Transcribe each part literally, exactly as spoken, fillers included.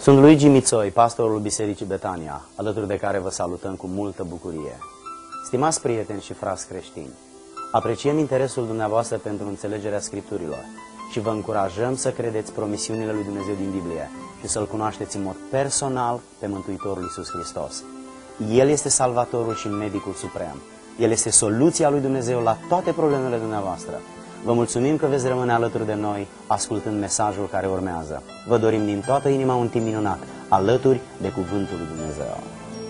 Sunt Luigi Mițoi, pastorul Bisericii Betania, alături de care vă salutăm cu multă bucurie. Stimați prieteni și frați creștini, apreciem interesul dumneavoastră pentru înțelegerea Scripturilor și vă încurajăm să credeți promisiunile lui Dumnezeu din Biblie și să-L cunoașteți în mod personal pe Mântuitorul Iisus Hristos. El este Salvatorul și Medicul Suprem. El este soluția lui Dumnezeu la toate problemele dumneavoastră. Vă mulțumim că veți rămâne alături de noi, ascultând mesajul care urmează. Vă dorim din toată inima un timp minunat, alături de Cuvântul lui Dumnezeu.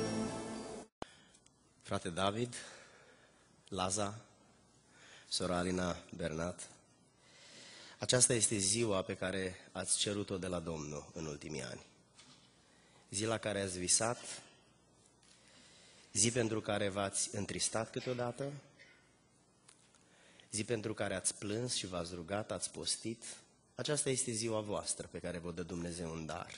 Frate David, Laza, sora Alina Bernat, aceasta este ziua pe care ați cerut-o de la Domnul în ultimii ani. Zi la care ați visat, zi pentru care v-ați întristat câteodată, zi pentru care ați plâns și v-ați rugat, ați postit. Aceasta este ziua voastră pe care vă dă Dumnezeu în dar.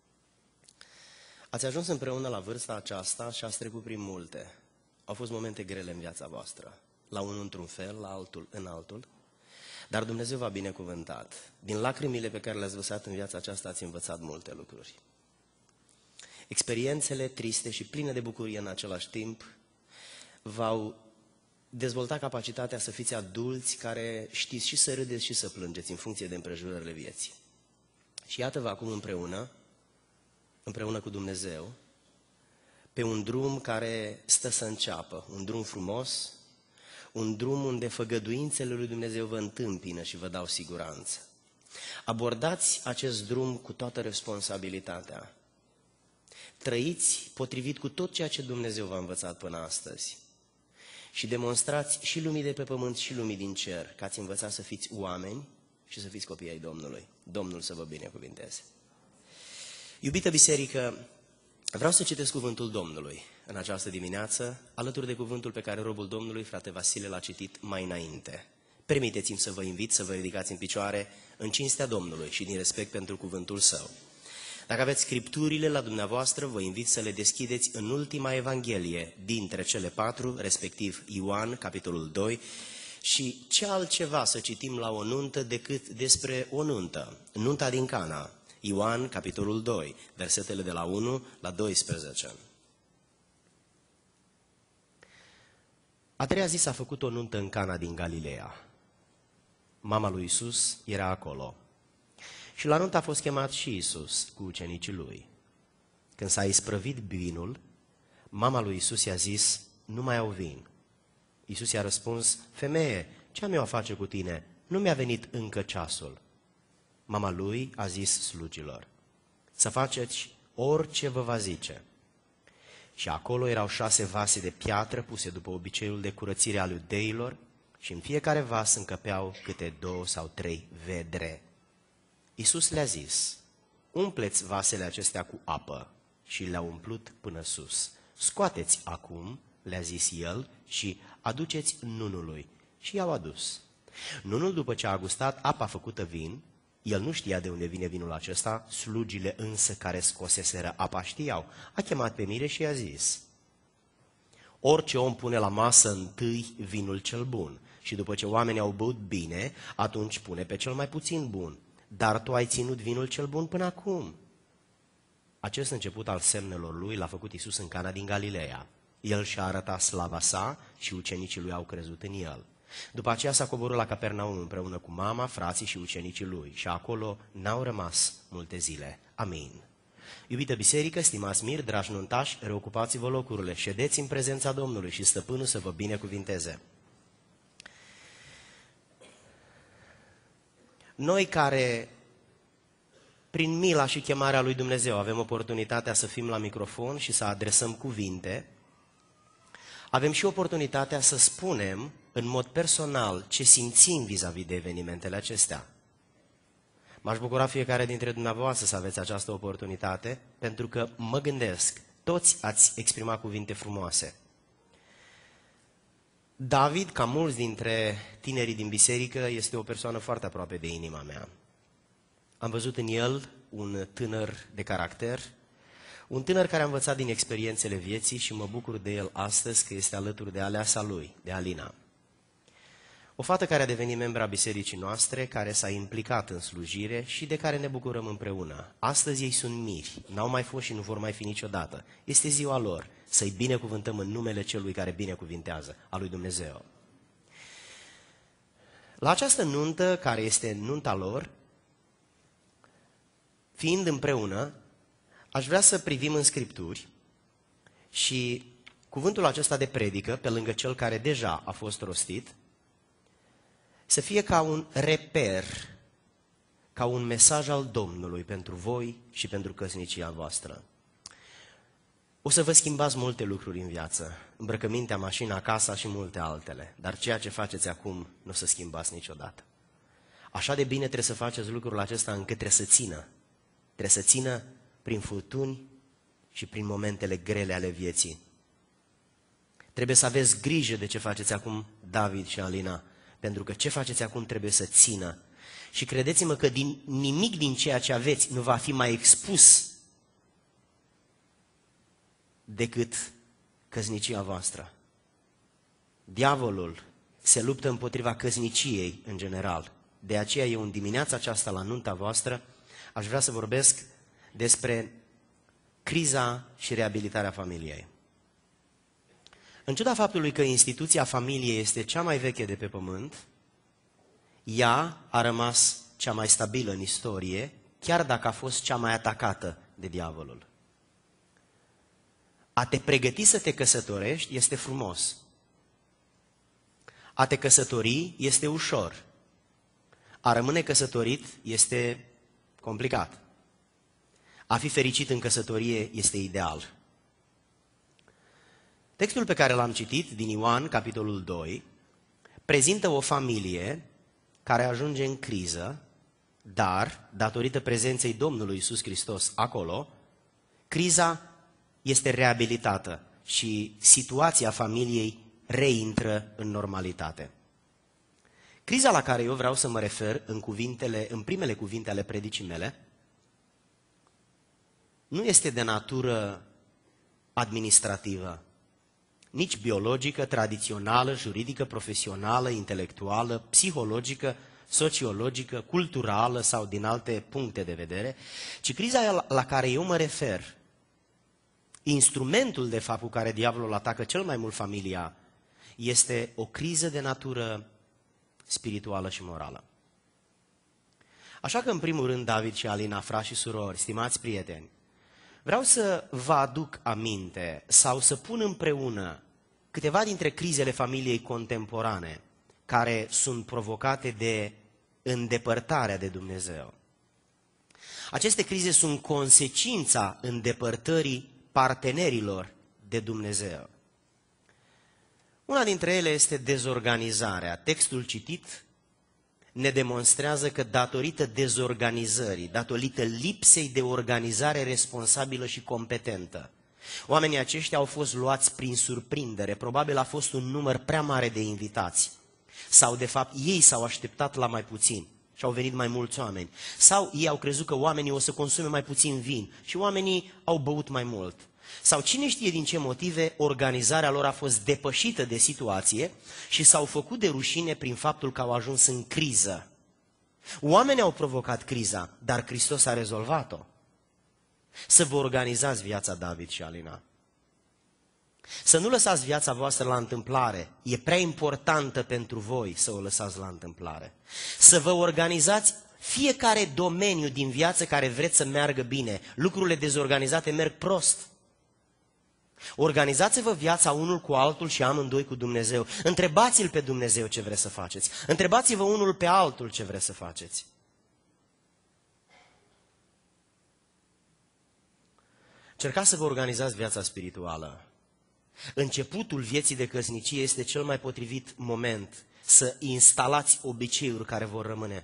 Ați ajuns împreună la vârsta aceasta și ați trecut prin multe. Au fost momente grele în viața voastră, la unul într-un fel, la altul în altul, dar Dumnezeu v-a binecuvântat. Din lacrimile pe care le-ați vărsat în viața aceasta ați învățat multe lucruri. Experiențele triste și pline de bucurie în același timp v-au dezvoltat capacitatea să fiți adulți care știți și să râdeți și să plângeți în funcție de împrejurările vieții. Și iată-vă acum împreună, împreună cu Dumnezeu, pe un drum care stă să înceapă, un drum frumos, un drum unde făgăduințele lui Dumnezeu vă întâmpină și vă dau siguranță. Abordați acest drum cu toată responsabilitatea. Trăiți potrivit cu tot ceea ce Dumnezeu v-a învățat până astăzi. Și demonstrați și lumii de pe pământ și lumii din cer că ați învățat să fiți oameni și să fiți copii ai Domnului. Domnul să vă binecuvinteze. Iubită biserică, vreau să citesc cuvântul Domnului în această dimineață, alături de cuvântul pe care robul Domnului, frate Vasile, l-a citit mai înainte. Permiteți-mi să vă invit să vă ridicați în picioare în cinstea Domnului și din respect pentru cuvântul Său. Dacă aveți scripturile la dumneavoastră, vă invit să le deschideți în ultima Evanghelie dintre cele patru, respectiv Ioan, capitolul doi, și ce altceva să citim la o nuntă decât despre o nuntă, nunta din Cana, Ioan, capitolul doi, versetele de la unu la doisprezece. A treia zi s-a făcut o nuntă în Cana din Galileea. Mama lui Iisus era acolo. Și la nuntă a fost chemat și Iisus cu ucenicii lui. Când s-a isprăvit vinul, mama lui Iisus i-a zis, nu mai au vin. Iisus i-a răspuns, femeie, ce am eu a face cu tine? Nu mi-a venit încă ceasul. Mama lui a zis slugilor, să faceți orice vă va zice. Și acolo erau șase vase de piatră puse după obiceiul de curățire al iudeilor și în fiecare vas încăpeau câte două sau trei vedre. Iisus le-a zis, umpleți vasele acestea cu apă și le-a umplut până sus. Scoateți acum, le-a zis el, și aduceți nunului. Și i-au adus. Nunul, după ce a gustat apa făcută vin, el nu știa de unde vine vinul acesta, slugile însă care scoseseră apa știau. A chemat pe mire și i-a zis, orice om pune la masă întâi vinul cel bun și după ce oamenii au băut bine, atunci pune pe cel mai puțin bun. Dar tu ai ținut vinul cel bun până acum. Acest început al semnelor lui l-a făcut Iisus în Cana din Galileea. El și-a arătat slava sa și ucenicii lui au crezut în el. După aceea s-a coborât la Capernaum împreună cu mama, frații și ucenicii lui și acolo n-au rămas multe zile. Amin. Iubită biserică, stimați miri, dragi nuntași, reocupați-vă locurile, ședeți în prezența Domnului și stăpânul să vă binecuvinteze. Noi care, prin mila și chemarea lui Dumnezeu, avem oportunitatea să fim la microfon și să adresăm cuvinte, avem și oportunitatea să spunem în mod personal ce simțim vis-a-vis de evenimentele acestea. M-aș bucura fiecare dintre dumneavoastră să aveți această oportunitate, pentru că mă gândesc, toți ați exprimat cuvinte frumoase. David, ca mulți dintre tinerii din biserică, este o persoană foarte aproape de inima mea. Am văzut în el un tânăr de caracter, un tânăr care a învățat din experiențele vieții și mă bucur de el astăzi că este alături de aleasa lui, de Alina. O fată care a devenit membra bisericii noastre, care s-a implicat în slujire și de care ne bucurăm împreună. Astăzi ei sunt miri, n-au mai fost și nu vor mai fi niciodată. Este ziua lor, să-i binecuvântăm în numele Celui care binecuvintează, al lui Dumnezeu. La această nuntă, care este nunta lor, fiind împreună, aș vrea să privim în Scripturi și cuvântul acesta de predică, pe lângă cel care deja a fost rostit, să fie ca un reper, ca un mesaj al Domnului pentru voi și pentru căsnicia voastră. O să vă schimbați multe lucruri în viață, îmbrăcămintea, mașina, casa și multe altele, dar ceea ce faceți acum nu o să schimbați niciodată. Așa de bine trebuie să faceți lucrul acesta încât trebuie să țină. Trebuie să țină prin furtuni și prin momentele grele ale vieții. Trebuie să aveți grijă de ce faceți acum David și Alina, pentru că ce faceți acum trebuie să țină. Și credeți-mă că din, nimic din ceea ce aveți nu va fi mai expus decât căsnicia voastră. Diavolul se luptă împotriva căsniciei în general. De aceea eu în dimineața aceasta la nunta voastră aș vrea să vorbesc despre criza și reabilitarea familiei. În ciuda faptului că instituția familiei este cea mai veche de pe pământ, ea a rămas cea mai stabilă în istorie, chiar dacă a fost cea mai atacată de diavolul. A te pregăti să te căsătorești este frumos. A te căsători este ușor. A rămâne căsătorit este complicat. A fi fericit în căsătorie este ideal. Textul pe care l-am citit din Ioan, capitolul doi, prezintă o familie care ajunge în criză, dar, datorită prezenței Domnului Iisus Hristos acolo, criza este reabilitată și situația familiei reintră în normalitate. Criza la care eu vreau să mă refer în, cuvintele, în primele cuvinte ale predicii mele nu este de natură administrativă, nici biologică, tradițională, juridică, profesională, intelectuală, psihologică, sociologică, culturală sau din alte puncte de vedere, ci criza la care eu mă refer, instrumentul de fapt cu care diavolul atacă cel mai mult familia, este o criză de natură spirituală și morală. Așa că în primul rând, David și Alina, frați și surori, stimați prieteni, vreau să vă aduc aminte sau să pun împreună câteva dintre crizele familiei contemporane care sunt provocate de îndepărtarea de Dumnezeu. Aceste crize sunt consecința îndepărtării partenerilor de Dumnezeu. Una dintre ele este dezorganizarea. Textul citit ne demonstrează că datorită dezorganizării, datorită lipsei de organizare responsabilă și competentă, oamenii aceștia au fost luați prin surprindere, probabil a fost un număr prea mare de invitați. Sau, de fapt, ei s-au așteptat la mai puțin și au venit mai mulți oameni. Sau ei au crezut că oamenii o să consume mai puțin vin și oamenii au băut mai mult. Sau cine știe din ce motive organizarea lor a fost depășită de situație și s-au făcut de rușine prin faptul că au ajuns în criză. Oamenii au provocat criza, dar Hristos a rezolvat-o. Să vă organizați viața, David și Alina. Să nu lăsați viața voastră la întâmplare. E prea importantă pentru voi să o lăsați la întâmplare. Să vă organizați fiecare domeniu din viață care vreți să meargă bine. Lucrurile dezorganizate merg prost. Organizați-vă viața unul cu altul și amândoi cu Dumnezeu. Întrebați-L pe Dumnezeu ce vreți să faceți. Întrebați-vă unul pe altul ce vreți să faceți. Încercați să vă organizați viața spirituală. Începutul vieții de căsnicie este cel mai potrivit moment să instalați obiceiuri care vor rămâne.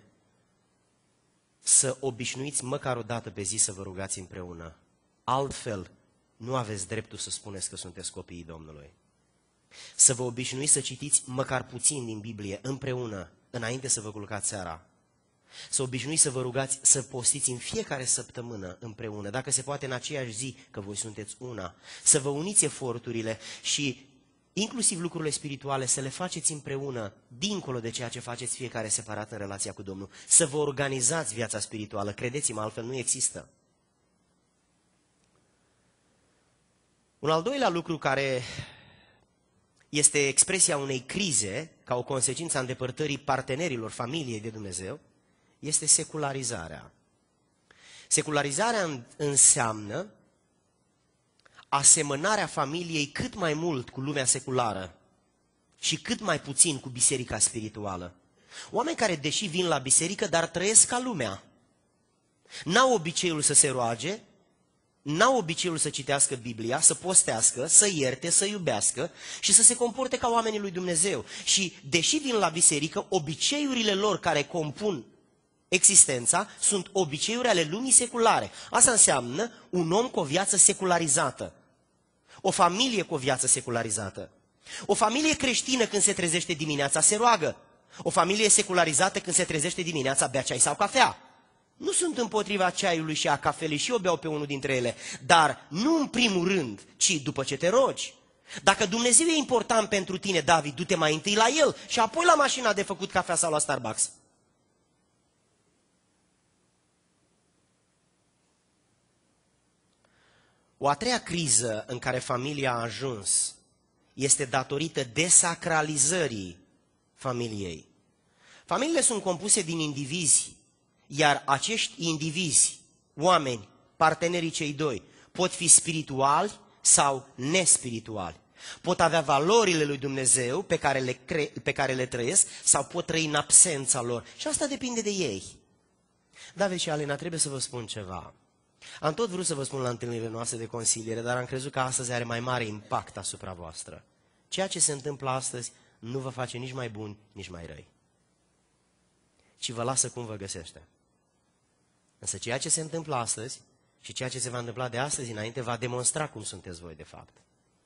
Să obișnuiți măcar o dată pe zi să vă rugați împreună. Altfel, nu aveți dreptul să spuneți că sunteți copiii Domnului. Să vă obișnuiți să citiți măcar puțin din Biblie împreună, înainte să vă culcați seara. Să obișnuiți să vă rugați să postiți în fiecare săptămână împreună, dacă se poate în aceeași zi, că voi sunteți una. Să vă uniți eforturile și inclusiv lucrurile spirituale, să le faceți împreună, dincolo de ceea ce faceți fiecare separat în relația cu Domnul. Să vă organizați viața spirituală, credeți-mă, altfel nu există. Un al doilea lucru care este expresia unei crize, ca o consecință a îndepărtării partenerilor familiei de Dumnezeu, este secularizarea. Secularizarea înseamnă asemănarea familiei cât mai mult cu lumea seculară și cât mai puțin cu biserica spirituală. Oameni care, deși vin la biserică, dar trăiesc ca lumea. N-au obiceiul să se roage, n-au obiceiul să citească Biblia, să postească, să ierte, să iubească și să se comporte ca oamenii lui Dumnezeu. Și, deși vin la biserică, obiceiurile lor care compun existența sunt obiceiuri ale lumii seculare. Asta înseamnă un om cu o viață secularizată. O familie cu o viață secularizată. O familie creștină când se trezește dimineața se roagă. O familie secularizată când se trezește dimineața bea ceai sau cafea. Nu sunt împotriva ceaiului și a cafelei și eu beau pe unul dintre ele, dar nu în primul rând, ci după ce te rogi. Dacă Dumnezeu e important pentru tine, David, du-te mai întâi la El și apoi la mașina de făcut cafea sau la Starbucks. O a treia criză în care familia a ajuns este datorită desacralizării familiei. Familiile sunt compuse din indivizi, iar acești indivizi, oameni, partenerii cei doi, pot fi spirituali sau nespirituali. Pot avea valorile lui Dumnezeu pe care le, cre- pe care le trăiesc sau pot trăi în absența lor. Și asta depinde de ei. David și Alina, trebuie să vă spun ceva. Am tot vrut să vă spun la întâlnirile noastre de consiliere, dar am crezut că astăzi are mai mare impact asupra voastră. Ceea ce se întâmplă astăzi nu vă face nici mai buni, nici mai răi, ci vă lasă cum vă găsește. Însă ceea ce se întâmplă astăzi și ceea ce se va întâmpla de astăzi înainte va demonstra cum sunteți voi de fapt.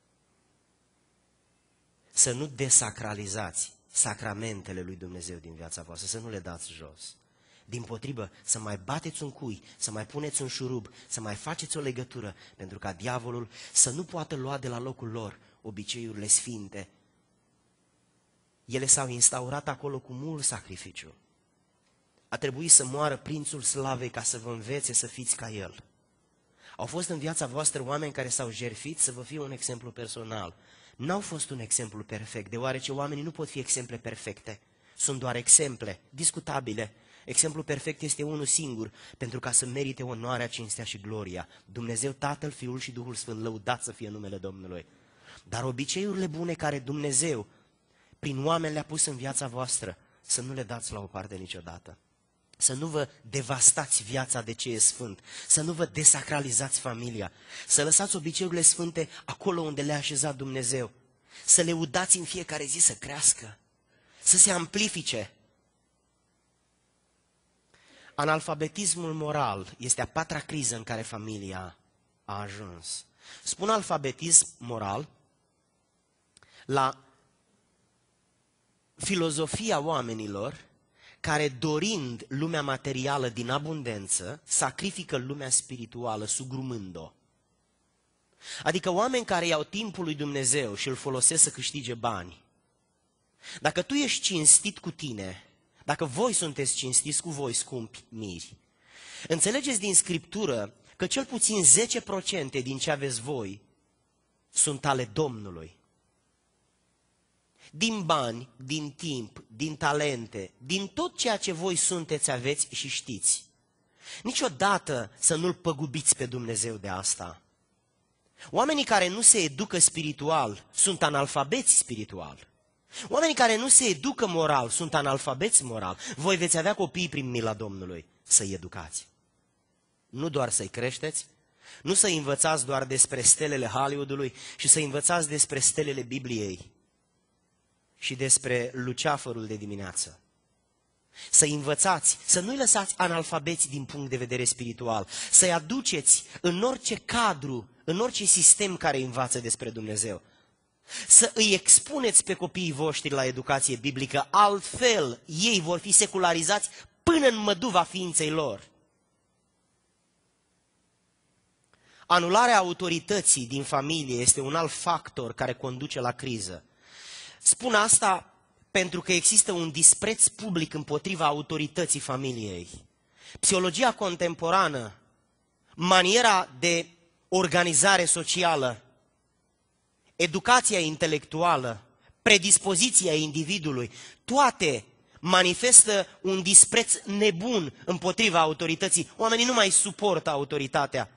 Să nu desacralizați sacramentele lui Dumnezeu din viața voastră, să nu le dați jos. Dimpotrivă, să mai bateți un cui, să mai puneți un șurub, să mai faceți o legătură, pentru ca diavolul să nu poată lua de la locul lor obiceiurile sfinte. Ele s-au instaurat acolo cu mult sacrificiu. A trebuit să moară prințul slavei ca să vă învețe să fiți ca el. Au fost în viața voastră oameni care s-au jertfit să vă fie un exemplu personal. N-au fost un exemplu perfect, deoarece oamenii nu pot fi exemple perfecte. Sunt doar exemple, discutabile. Exemplul perfect este unul singur, pentru ca să merite onoarea, cinstea și gloria. Dumnezeu, Tatăl, Fiul și Duhul Sfânt, lăudat să fie numele Domnului. Dar obiceiurile bune care Dumnezeu, prin oameni le-a pus în viața voastră, să nu le dați la o parte niciodată. Să nu vă devastați viața de ce e sfânt, să nu vă desacralizați familia, să lăsați obiceiurile sfânte acolo unde le-a așezat Dumnezeu, să le udați în fiecare zi să crească, să se amplifice. Analfabetismul moral este a patra criză în care familia a ajuns. Spun alfabetism moral la filozofia oamenilor care, dorind lumea materială din abundență, sacrifică lumea spirituală sugrumând-o. Adică oameni care iau timpul lui Dumnezeu și îl folosesc să câștige bani. Dacă tu ești cinstit cu tine, dacă voi sunteți cinstiți cu voi, scumpi miri, înțelegeți din Scriptură că cel puțin zece la sută din ce aveți voi sunt ale Domnului. Din bani, din timp, din talente, din tot ceea ce voi sunteți, aveți și știți. Niciodată să nu-L păgubiți pe Dumnezeu de asta. Oamenii care nu se educă spiritual sunt analfabeți spiritual. Oamenii care nu se educă moral sunt analfabeți moral. Voi veți avea copii prin mila Domnului, să-i educați. Nu doar să-i creșteți, nu să-i învățați doar despre stelele Hollywoodului și să-i învățați despre stelele Bibliei și despre luceafărul de dimineață. Să-i învățați, să nu-i lăsați analfabeți din punct de vedere spiritual, să-i aduceți în orice cadru, în orice sistem care îi învață despre Dumnezeu. Să îi expuneți pe copiii voștri la educație biblică, altfel ei vor fi secularizați până în măduva ființei lor. Anularea autorității din familie este un alt factor care conduce la criză. Spun asta pentru că există un dispreț public împotriva autorității familiei. Psihologia contemporană, maniera de organizare socială, educația intelectuală, predispoziția individului, toate manifestă un dispreț nebun împotriva autorității. Oamenii nu mai suportă autoritatea.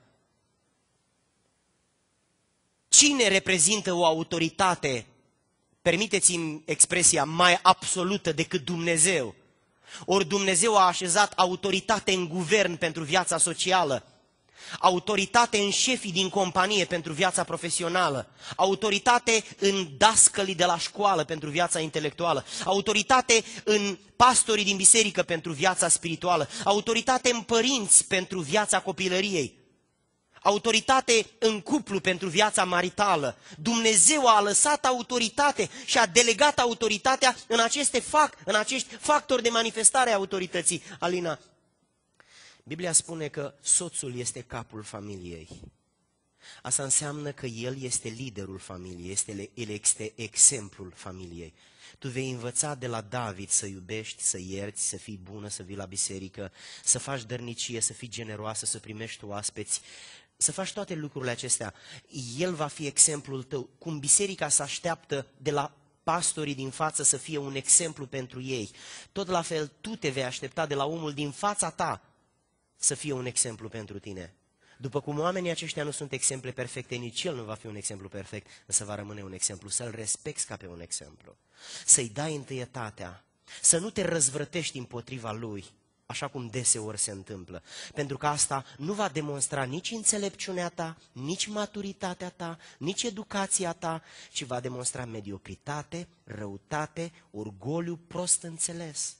Cine reprezintă o autoritate, permiteți-mi expresia, mai absolută decât Dumnezeu? Ori Dumnezeu a așezat autoritate în guvern pentru viața socială, autoritate în șefii din companie pentru viața profesională, autoritate în dascălii de la școală pentru viața intelectuală, autoritate în pastorii din biserică pentru viața spirituală, autoritate în părinți pentru viața copilăriei, autoritate în cuplu pentru viața maritală. Dumnezeu a lăsat autoritate și a delegat autoritatea în aceste fac, în acești factori de manifestare a autorității. Alina, Biblia spune că soțul este capul familiei. Asta înseamnă că el este liderul familiei, este, el este exemplul familiei. Tu vei învăța de la David să iubești, să ierți, să fii bună, să vii la biserică, să faci dărnicie, să fii generoasă, să primești oaspeți, să faci toate lucrurile acestea. El va fi exemplul tău. Cum biserica se așteaptă de la pastorii din față să fie un exemplu pentru ei, tot la fel tu te vei aștepta de la omul din fața ta să fie un exemplu pentru tine. După cum oamenii aceștia nu sunt exemple perfecte, nici el nu va fi un exemplu perfect, însă va rămâne un exemplu. Să-l respecti ca pe un exemplu, să-i dai întâietatea, să nu te răzvrătești împotriva lui, așa cum deseori se întâmplă. Pentru că asta nu va demonstra nici înțelepciunea ta, nici maturitatea ta, nici educația ta, ci va demonstra mediocritate, răutate, orgoliu prost înțeles.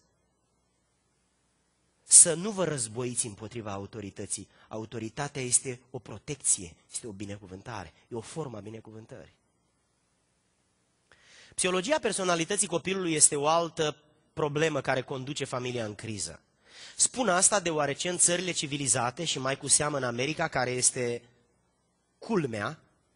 Să nu vă războiți împotriva autorității. Autoritatea este o protecție, este o binecuvântare, e o formă a binecuvântării. Psihologia personalității copilului este o altă problemă care conduce familia în criză. Spun asta deoarece în țările civilizate și mai cu seamă în America, care este culmea,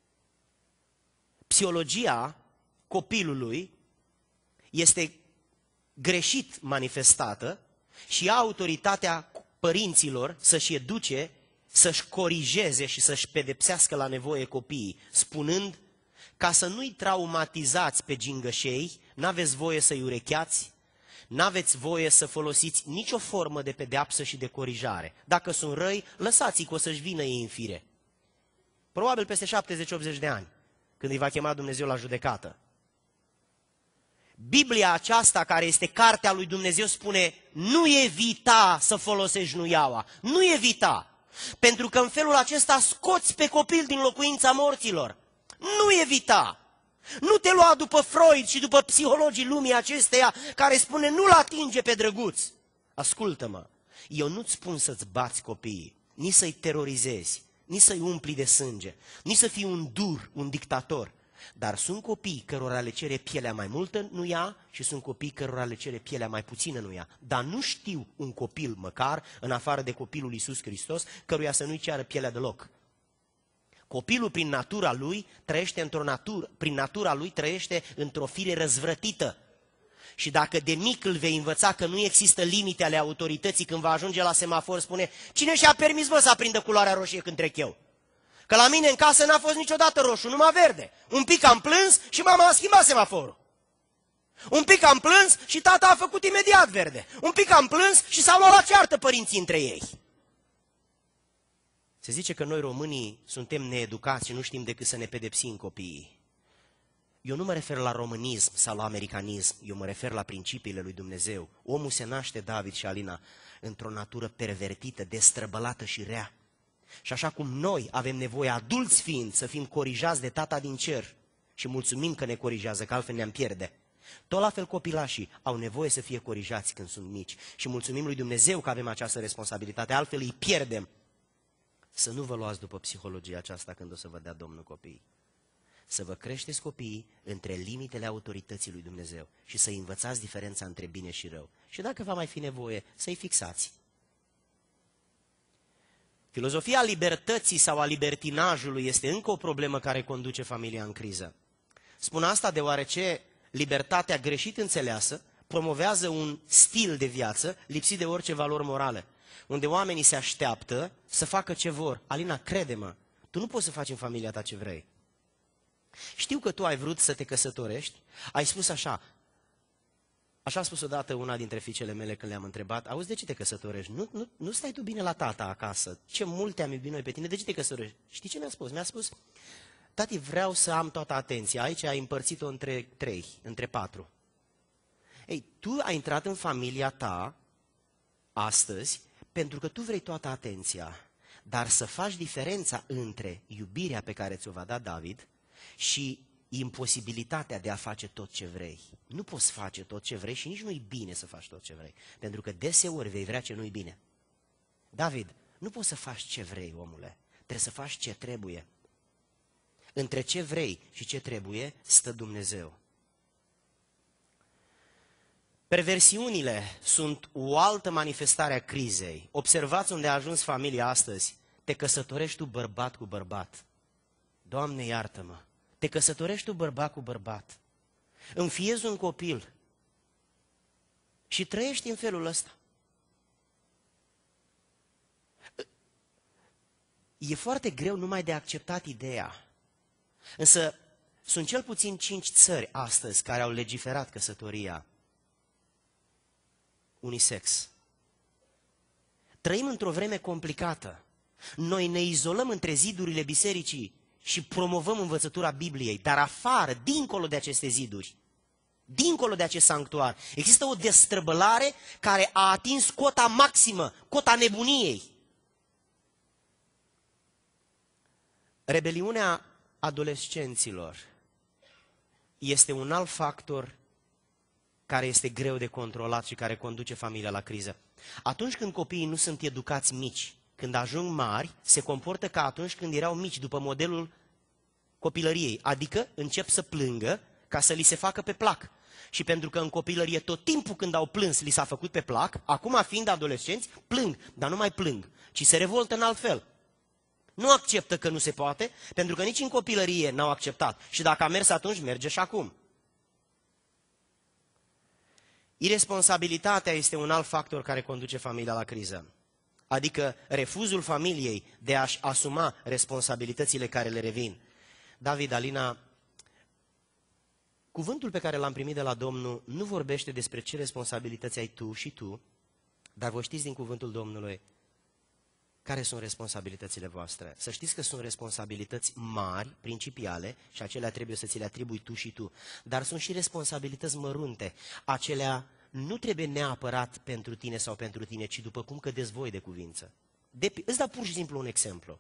psihologia copilului este greșit manifestată și ia autoritatea părinților să-și educe, să-și corigeze și să-și pedepsească la nevoie copiii, spunând, ca să nu-i traumatizați pe gingășei, n-aveți voie să-i urecheați, n-aveți voie să folosiți nicio formă de pedeapsă și de corijare. Dacă sunt răi, lăsați-i că o să-și vină ei în fire. Probabil peste șaptezeci-optzeci de ani, când îi va chema Dumnezeu la judecată. Biblia aceasta, care este cartea lui Dumnezeu, spune, nu evita să folosești nuiaua, nu evita, pentru că în felul acesta scoți pe copil din locuința morților. Nu evita, nu te lua după Freud și după psihologii lumii acesteia care spune nu-l atinge pe drăguț. Ascultă-mă, eu nu-ți spun să-ți bați copiii, nici să-i terorizezi, nici să-i umpli de sânge, nici să fii un dur, un dictator. Dar sunt copii cărora le cere pielea mai multă, nu ia, și sunt copii cărora le cere pielea mai puțină, nu ia. Dar nu știu un copil măcar, în afară de copilul Iisus Hristos, căruia să nu-i ceară pielea deloc. Copilul prin natura lui trăiește într-o natură, prin natura lui trăiește într-o fire răzvrătită. Și dacă de mic îl vei învăța că nu există limite ale autorității, când va ajunge la semafor, spune, cine și-a permis, vă, să aprindă culoarea roșie când trec eu? Că la mine în casă n-a fost niciodată roșu, numai verde. Un pic am plâns și mama a schimbat semaforul. Un pic am plâns și tata a făcut imediat verde. Un pic am plâns și s-au luat la ceartă părinții între ei. Se zice că noi românii suntem needucați și nu știm decât să ne pedepsim copiii. Eu nu mă refer la românism sau la americanism, eu mă refer la principiile lui Dumnezeu. Omul se naște, David și Alina, într-o natură pervertită, destrăbălată și rea. Și așa cum noi avem nevoie, adulți fiind, să fim corijați de Tata din cer și mulțumim că ne corijează, că altfel ne-am pierde, tot la fel copilașii au nevoie să fie corijați când sunt mici și mulțumim lui Dumnezeu că avem această responsabilitate, altfel îi pierdem. Să nu vă luați după psihologia aceasta când o să vă dea Domnul copiii. Să vă creșteți copiii între limitele autorității lui Dumnezeu și să învățați diferența între bine și rău. Și dacă va mai fi nevoie, să-i fixați. Filozofia libertății sau a libertinajului este încă o problemă care conduce familia în criză. Spun asta deoarece libertatea greșit înțeleasă promovează un stil de viață lipsit de orice valori morale, unde oamenii se așteaptă să facă ce vor. Alina, crede-mă, tu nu poți să faci în familia ta ce vrei. Știu că tu ai vrut să te căsătorești, ai spus așa, așa a spus odată una dintre fiicele mele când le-am întrebat, auzi, de ce te căsătorești? Nu, nu, nu stai tu bine la tata acasă, ce mult te-am iubit noi pe tine, de ce te căsătorești? Știi ce mi-a spus? Mi-a spus, tati, vreau să am toată atenția, aici ai împărțit-o între trei, între patru. Ei, tu ai intrat în familia ta astăzi pentru că tu vrei toată atenția, dar să faci diferența între iubirea pe care ți-o va da David și imposibilitatea de a face tot ce vrei. Nu poți face tot ce vrei și nici nu-i bine să faci tot ce vrei, pentru că deseori vei vrea ce nu-i bine. David, nu poți să faci ce vrei, omule, trebuie să faci ce trebuie. Între ce vrei și ce trebuie stă Dumnezeu. Perversiunile sunt o altă manifestare a crizei. Observați unde a ajuns familia astăzi. Te căsătorești tu bărbat cu bărbat. Doamne, iartă-mă! Te căsătorești tu bărbat cu bărbat. Înfiezi un copil și trăiești în felul ăsta. E foarte greu numai de acceptat ideea. Însă sunt cel puțin cinci țări astăzi care au legiferat căsătoria unisex. Trăim într-o vreme complicată. Noi ne izolăm între zidurile bisericii și promovăm învățătura Bibliei, dar afară, dincolo de aceste ziduri, dincolo de acest sanctuar, există o destrăbălare care a atins cota maximă, cota nebuniei. Rebeliunea adolescenților este un alt factor care este greu de controlat și care conduce familia la criză. Atunci când copiii nu sunt educați mici, când ajung mari, se comportă ca atunci când erau mici, după modelul copilăriei, adică încep să plângă ca să li se facă pe plac. Și pentru că în copilărie tot timpul când au plâns li s-a făcut pe plac, acum fiind adolescenți, plâng, dar nu mai plâng, ci se revoltă în alt fel. Nu acceptă că nu se poate, pentru că nici în copilărie n-au acceptat. Și dacă a mers atunci, merge și acum. Iresponsabilitatea este un alt factor care conduce familia la criză. Adică refuzul familiei de a-și asuma responsabilitățile care le revin. David, Alina, cuvântul pe care l-am primit de la Domnul nu vorbește despre ce responsabilități ai tu și tu, dar vă știți din cuvântul Domnului care sunt responsabilitățile voastre. Să știți că sunt responsabilități mari, principiale, și acelea trebuie să ți le atribui tu și tu. Dar sunt și responsabilități mărunte. Acelea nu trebuie neapărat pentru tine sau pentru tine, ci după cum cădeți voi de cuvință. De, îți dau pur și simplu un exemplu.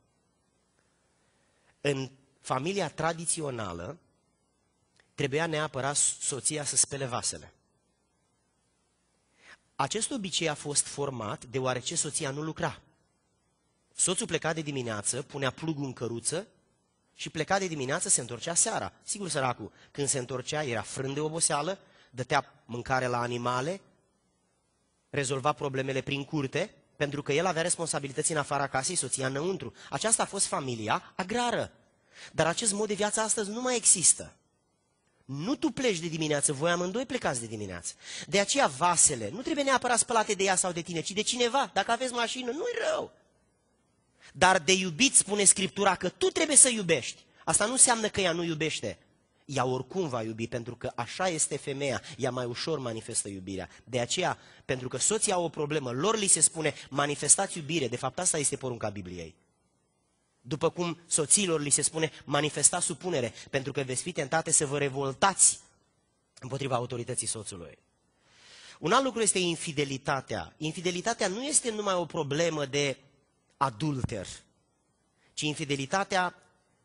În familia tradițională trebuia neapărat soția să spele vasele. Acest obicei a fost format deoarece soția nu lucra. Soțul pleca de dimineață, punea plugul în căruță și pleca de dimineață, se întorcea seara. Sigur, săracul, când se întorcea, era frânt de oboseală, dătea mâncare la animale, rezolva problemele prin curte, pentru că el avea responsabilități în afara casei, soția înăuntru. Aceasta a fost familia agrară. Dar acest mod de viață astăzi nu mai există. Nu tu pleci de dimineață, voi amândoi plecați de dimineață. De aceea vasele nu trebuie neapărat spălate de ea sau de tine, ci de cineva. Dacă aveți mașină, nu-i rău. Dar de iubit spune Scriptura că tu trebuie să iubești. Asta nu înseamnă că ea nu iubește. Ea oricum va iubi, pentru că așa este femeia, ea mai ușor manifestă iubirea. De aceea, pentru că soții au o problemă, lor li se spune manifestați iubire, de fapt asta este porunca Bibliei. După cum soțiilor li se spune manifestați supunere, pentru că veți fi tentate să vă revoltați împotriva autorității soțului. Un alt lucru este infidelitatea. Infidelitatea nu este numai o problemă de adulter, ci infidelitatea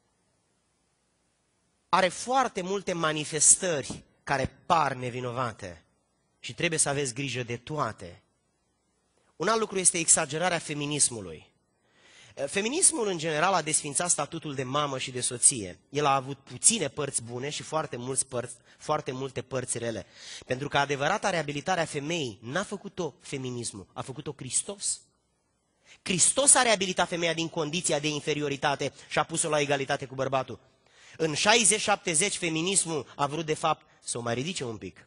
are foarte multe manifestări care par nevinovate și trebuie să aveți grijă de toate. Un alt lucru este exagerarea feminismului. Feminismul în general a desfințat statutul de mamă și de soție. El a avut puține părți bune și foarte, mulți părți, foarte multe părți rele. Pentru că adevărata reabilitare a femeii n-a făcut-o feminismul, a făcut-o Hristos. Hristos a reabilitat femeia din condiția de inferioritate și a pus-o la egalitate cu bărbatul. În șaizeci șaptezeci feminismul a vrut de fapt să o mai ridice un pic.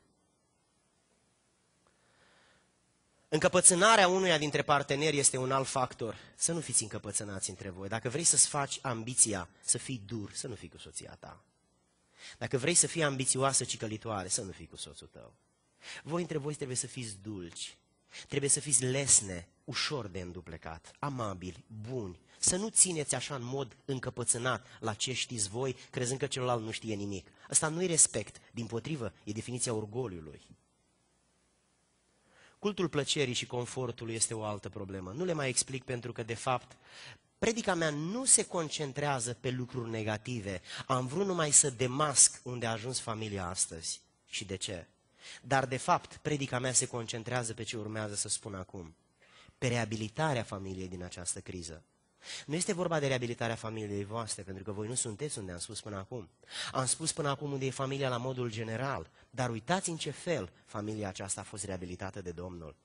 Încăpățânarea unuia dintre parteneri este un alt factor. Să nu fiți încăpățânați între voi. Dacă vrei să-ți faci ambiția să fii dur, să nu fii cu soția ta. Dacă vrei să fii ambițioasă, cicălitoare, să nu fii cu soțul tău. Voi între voi trebuie să fiți dulci, trebuie să fiți lesne, ușor de înduplecat, amabili, buni. Să nu țineți așa în mod încăpățânat la ce știți voi, crezând că celălalt nu știe nimic. Asta nu-i respect, dimpotrivă, e definiția orgoliului. Cultul plăcerii și confortului este o altă problemă. Nu le mai explic pentru că, de fapt, predica mea nu se concentrează pe lucruri negative. Am vrut numai să demasc unde a ajuns familia astăzi și de ce. Dar, de fapt, predica mea se concentrează pe ce urmează să spun acum. Pe reabilitarea familiei din această criză. Nu este vorba de reabilitarea familiei voastre, pentru că voi nu sunteți unde am spus până acum. Am spus până acum unde e familia la modul general, dar uitați în ce fel familia aceasta a fost reabilitată de Domnul.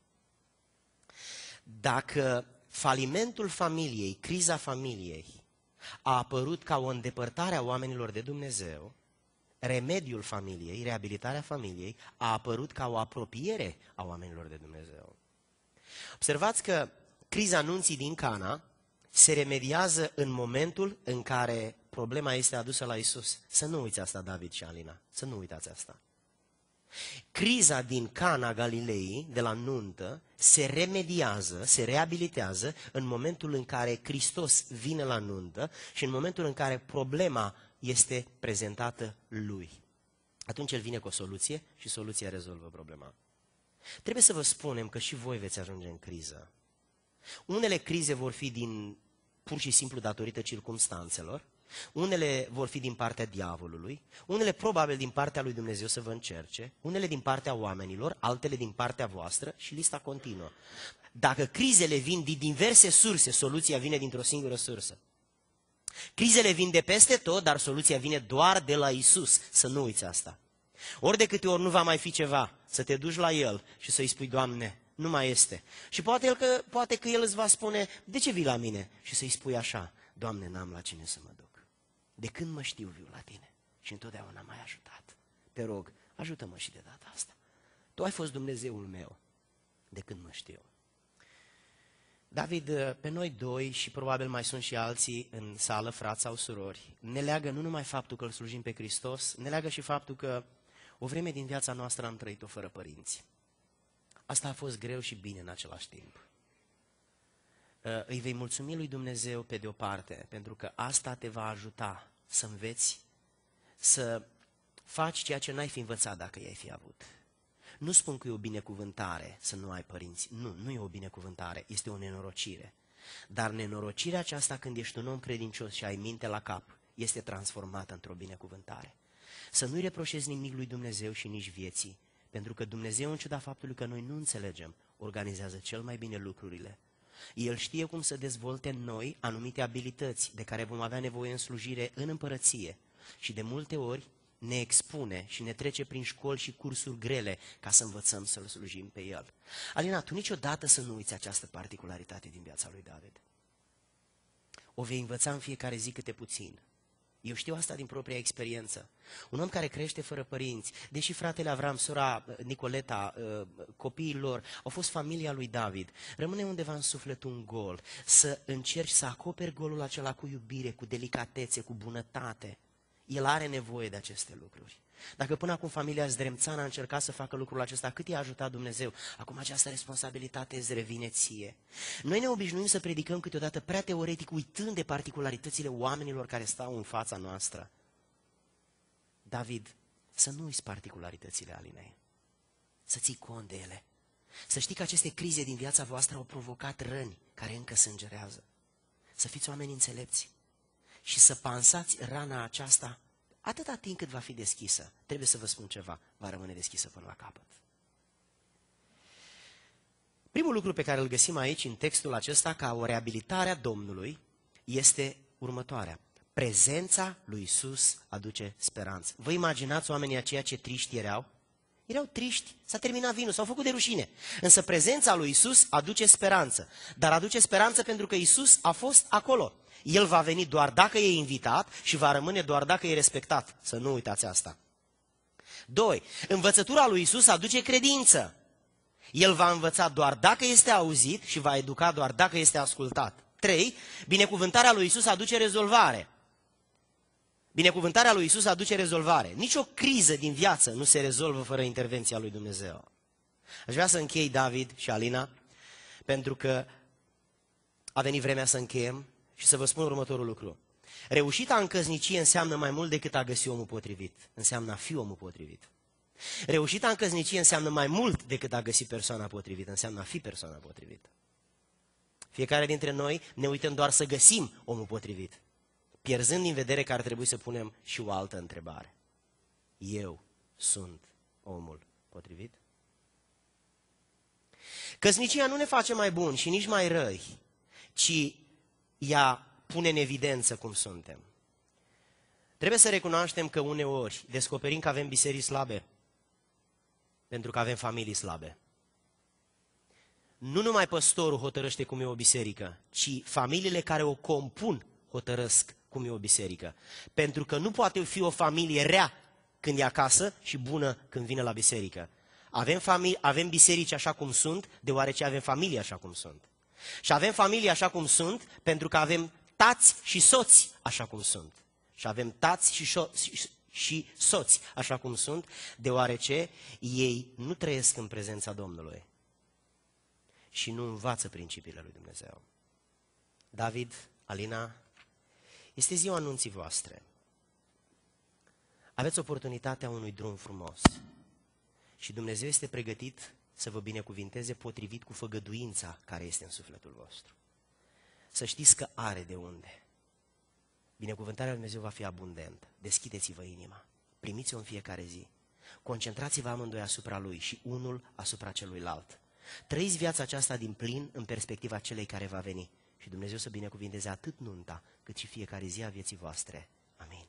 Dacă falimentul familiei, criza familiei, a apărut ca o îndepărtare a oamenilor de Dumnezeu, remediul familiei, reabilitarea familiei, a apărut ca o apropiere a oamenilor de Dumnezeu. Observați că criza nunții din Cana se remediază în momentul în care problema este adusă la Iisus. Să nu uiți asta, David și Alina, să nu uitați asta. Criza din Cana Galilei, de la nuntă, se remediază, se reabilitează în momentul în care Hristos vine la nuntă și în momentul în care problema este prezentată lui. Atunci el vine cu o soluție și soluția rezolvă problema. Trebuie să vă spunem că și voi veți ajunge în criză. Unele crize vor fi din pur și simplu datorită circumstanțelor, unele vor fi din partea diavolului, unele probabil din partea lui Dumnezeu să vă încerce, unele din partea oamenilor, altele din partea voastră și lista continuă. Dacă crizele vin din diverse surse, soluția vine dintr-o singură sursă. Crizele vin de peste tot, dar soluția vine doar de la Isus. Să nu uiți asta. Ori de câte ori nu va mai fi ceva, să te duci la El și să-i spui, Doamne, nu mai este. Și poate, el că, poate că El îți va spune, de ce vii la mine? Și să-i spui așa, Doamne, n-am la cine să mă duc. De când mă știu, viu la Tine și întotdeauna m-ai ajutat. Te rog, ajută-mă și de data asta. Tu ai fost Dumnezeul meu de când mă știu. David, pe noi doi și probabil mai sunt și alții în sală, frați sau surori, ne leagă nu numai faptul că îl slujim pe Hristos, ne leagă și faptul că o vreme din viața noastră am trăit-o fără părinți. Asta a fost greu și bine în același timp. Îi vei mulțumi lui Dumnezeu pe de-o parte, pentru că asta te va ajuta să înveți, să faci ceea ce n-ai fi învățat dacă i-ai fi avut. Nu spun că e o binecuvântare să nu ai părinți. Nu, nu e o binecuvântare, este o nenorocire. Dar nenorocirea aceasta, când ești un om credincios și ai minte la cap, este transformată într-o binecuvântare. Să nu-i reproșezi nimic lui Dumnezeu și nici vieții, pentru că Dumnezeu, în ciuda faptului că noi nu înțelegem, organizează cel mai bine lucrurile. El știe cum să dezvolte în noi anumite abilități de care vom avea nevoie în slujire în împărăție și de multe ori ne expune și ne trece prin școli și cursuri grele ca să învățăm să-L slujim pe El. Alina, tu niciodată să nu uiți această particularitate din viața lui David. O vei învăța în fiecare zi câte puțin. Eu știu asta din propria experiență. Un om care crește fără părinți, deși fratele Avram, sora Nicoleta, copiii lor au fost familia lui David, rămâne undeva în suflet un gol, să încerci să acoperi golul acela cu iubire, cu delicatețe, cu bunătate. El are nevoie de aceste lucruri. Dacă până acum familia Zdremțan a încercat să facă lucrul acesta, cât i-a ajutat Dumnezeu, acum această responsabilitate îți revine ție. Noi ne obișnuim să predicăm câteodată prea teoretic, uitând de particularitățile oamenilor care stau în fața noastră. David, să nu uiți particularitățile Alinei, să ții cont de ele. Să știi că aceste crize din viața voastră au provocat răni care încă sângerează. Să fiți oameni înțelepți și să pansați rana aceasta atâta timp cât va fi deschisă. Trebuie să vă spun ceva, va rămâne deschisă până la capăt. Primul lucru pe care îl găsim aici, în textul acesta, ca o reabilitare a Domnului, este următoarea. Prezența lui Iisus aduce speranță. Vă imaginați oamenii aceia ce triști erau? Erau triști, s-a terminat vinul, s-au făcut de rușine. Însă prezența lui Isus aduce speranță. Dar aduce speranță pentru că Isus a fost acolo. El va veni doar dacă e invitat și va rămâne doar dacă e respectat. Să nu uitați asta. Doi. Învățătura lui Isus aduce credință. El va învăța doar dacă este auzit și va educa doar dacă este ascultat. Trei. Binecuvântarea lui Isus aduce rezolvare. Binecuvântarea lui Isus aduce rezolvare. Nici o criză din viață nu se rezolvă fără intervenția lui Dumnezeu. Aș vrea să închei, David și Alina, pentru că a venit vremea să încheiem și să vă spun următorul lucru. Reușita în căsnicie înseamnă mai mult decât a găsi omul potrivit. Înseamnă a fi omul potrivit. Reușita în căsnicie înseamnă mai mult decât a găsi persoana potrivită. Înseamnă a fi persoana potrivită. Fiecare dintre noi ne uităm doar să găsim omul potrivit, pierzând din vedere că ar trebui să punem și o altă întrebare. Eu sunt omul potrivit? Căsnicia nu ne face mai buni și nici mai răi, ci ea pune în evidență cum suntem. Trebuie să recunoaștem că uneori descoperim că avem biserici slabe, pentru că avem familii slabe. Nu numai păstorul hotărăște cum e o biserică, ci familiile care o compun hotărăsc cum e o biserică. Pentru că nu poate fi o familie rea când e acasă și bună când vine la biserică. Avem, familie, avem biserici așa cum sunt, deoarece avem familie așa cum sunt. Și avem familie așa cum sunt, pentru că avem tați și soți așa cum sunt. Și avem tați și, și, și soți așa cum sunt, deoarece ei nu trăiesc în prezența Domnului și nu învață principiile lui Dumnezeu. David, Alina, este ziua anunții voastre. Aveți oportunitatea unui drum frumos și Dumnezeu este pregătit să vă binecuvinteze potrivit cu făgăduința care este în sufletul vostru. Să știți că are de unde. Binecuvântarea lui Dumnezeu va fi abundentă. Deschideți-vă inima, primiți-o în fiecare zi. Concentrați-vă amândoi asupra lui și unul asupra celuilalt. Trăiți viața aceasta din plin în perspectiva celei care va veni. Și Dumnezeu să binecuvinteze atât nunta, cât și fiecare zi a vieții voastre. Amin.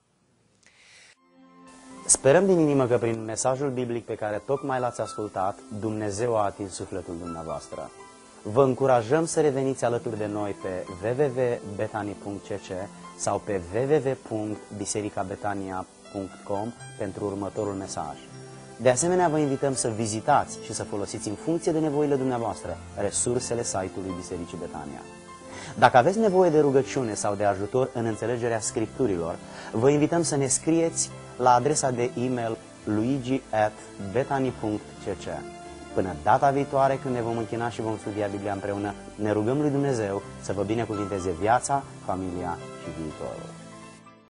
Sperăm din inimă că prin mesajul biblic pe care tocmai l-ați ascultat, Dumnezeu a atins sufletul dumneavoastră. Vă încurajăm să reveniți alături de noi pe w w w punct betani punct c c sau pe w w w punct biserica betania punct com pentru următorul mesaj. De asemenea, vă invităm să vizitați și să folosiți în funcție de nevoile dumneavoastră resursele site-ului Bisericii Betania. Dacă aveți nevoie de rugăciune sau de ajutor în înțelegerea Scripturilor, vă invităm să ne scrieți la adresa de e-mail luigi at betani punct c c. Până data viitoare, când ne vom închina și vom studia Biblia împreună, ne rugăm lui Dumnezeu să vă binecuvinteze viața, familia și viitorul.